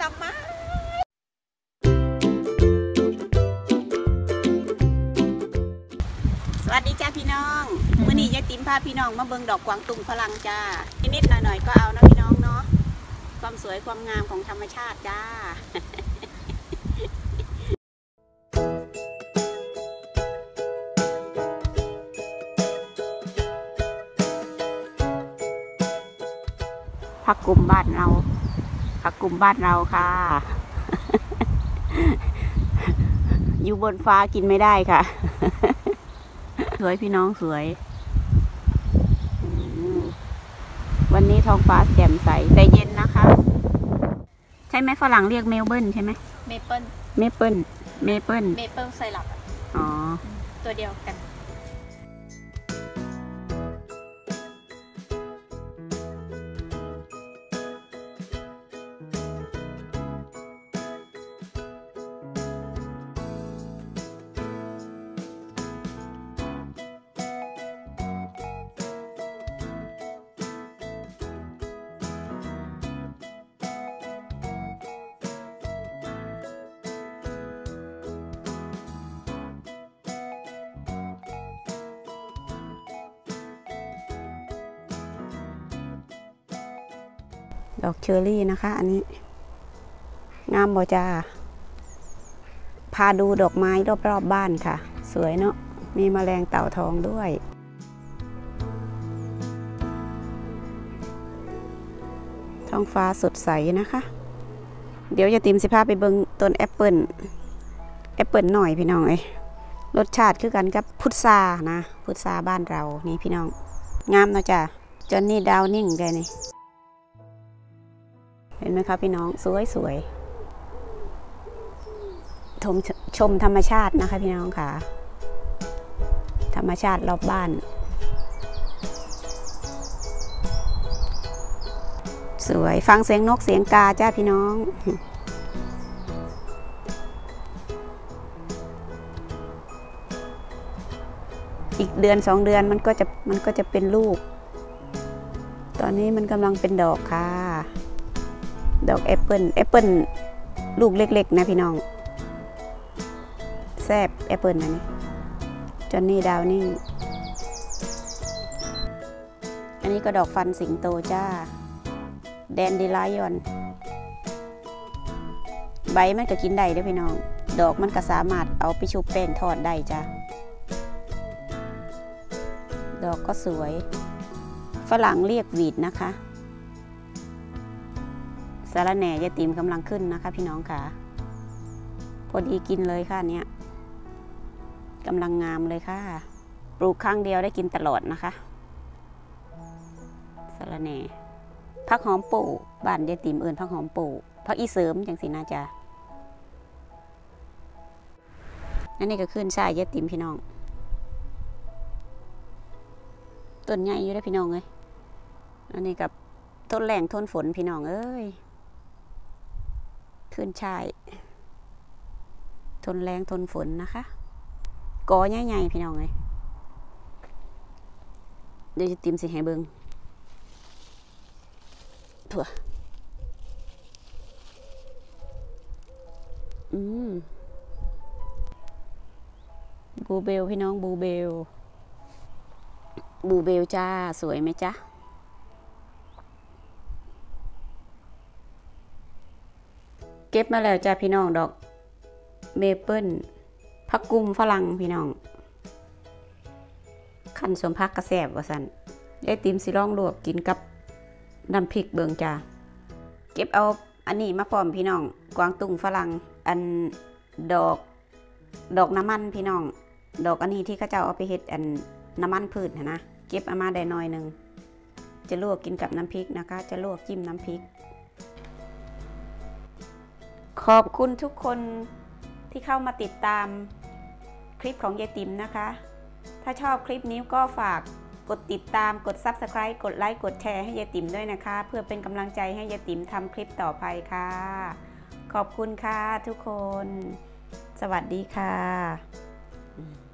ทำไมสวัสดีจ้าพี่น้องมื้อนี้ยายติ๋มพาพี่น้องมาเบิ่งดอกกวางตุ้งฝรั่งจ้านิดๆหน่อยๆก็เอานะพี่น้องเนาะความสวยความงามของธรรมชาติจ้าผักกุมบ้านเราผักกุมบ้านเราค่ะ อยู่บนฟ้ากินไม่ได้ค่ะ สวยพี่น้องสวยวันนี้ท้องฟ้าแจ่มใสแต่เย็นนะคะใช่ไหมฝรั่งเรียกเมลเบิร์นใช่ไหมเมเปิลเมเปิลเมเปิลเมเปิลไซรัปอ๋อตัวเดียวกันดอกเชอร์รี่นะคะอันนี้งามบ่จ้าพาดูดอกไม้รอบๆบ้านค่ะสวยเนาะมีแมลงเต่าทองด้วยท้องฟ้าสดใสนะคะเดี๋ยวจะติมสิพาไปเบิ่งต้นแอปเปิลหน่อยพี่น้องรสชาติคือกันกับพุทรานะพุทราบ้านเรานี่พี่น้องงามเนาะจ้าจอนนี่ดาวนิ่งได้นี่เห็นไหมคะพี่น้องสวยชมธรรมชาตินะคะพี่น้องค่ะธรรมชาติรอบบ้านสวยฟังเสียงนกเสียงกาจ้าพี่น้องอีกเดือน2 เดือนมันก็จะเป็นลูกตอนนี้มันกำลังเป็นดอกค่ะดอกแอปเปิลลูกเล็กๆนะพี่น้องแซ่บแอปเปิลนะนี่จอนนี่ดาวนิ่งอันนี้ก็ดอกฟันสิงโตจ้าแดนดิไลออนใบมันก็กินได้ด้วยพี่น้องดอกมันก็สามารถเอาไปชุบแป้งทอดได้จ้าดอกก็สวยฝรั่งเรียกวีดนะคะสาระแหน่ยายติ๋มกำลังขึ้นนะคะพี่น้องค่ะพอดีกินเลยค่ะเนี้ยกำลังงามเลยค่ะปลูกครั้งเดียวได้กินตลอดนะคะสาระแหน่ผักหอมปูบ้านยายติ๋มเอื่นผักหอมปูผักอีเสริมจังสินะจ๊ะอันนี้ก็ขึ้นช่ายยายติ๋มพี่น้องต้นใหญ่อยู่ได้พี่น้องเลยอันนี้กับต้นแรงทนฝนพี่น้องเอ้ยขึ้นช่ายทนแรงทนฝนนะคะกอใหญ่ๆพี่น้องเลยเดี๋ยวจะติมสิให้เบิ้งถั่วบูเบลพี่น้องบูเบลจ้าสวยไหมจ๊ะเก็บมาแล้วจ้าพี่น้องดอกเมเปิลผักกุมฝรั่งพี่น้องขั้นสมพักกระแสบว่าสันได้ติมสิลองลวกกินกับน้ำพริกเบิงจ้าเก็บเอาอันนี้มาพร้อมพี่น้องกวางตุ้งฝรั่งอันดอกน้ำมันพี่น้องดอกอันนี้ที่เขาเจ้าเอาไปเฮ็ดอันน้ำมันพืชนะเก็บเอามาได้หน่อยหนึ่งจะลวกกินกับน้ำพริกนะคะจะลวกจิ้มน้ำพริกขอบคุณทุกคนที่เข้ามาติดตามคลิปของยายติ๋มนะคะถ้าชอบคลิปนี้ก็ฝากกดติดตามกด Subscribe กดไลค์กดแชร์ให้ยายติ๋มด้วยนะคะเพื่อเป็นกำลังใจให้ยายติ๋มทำคลิปต่อไปค่ะขอบคุณค่ะทุกคนสวัสดีค่ะ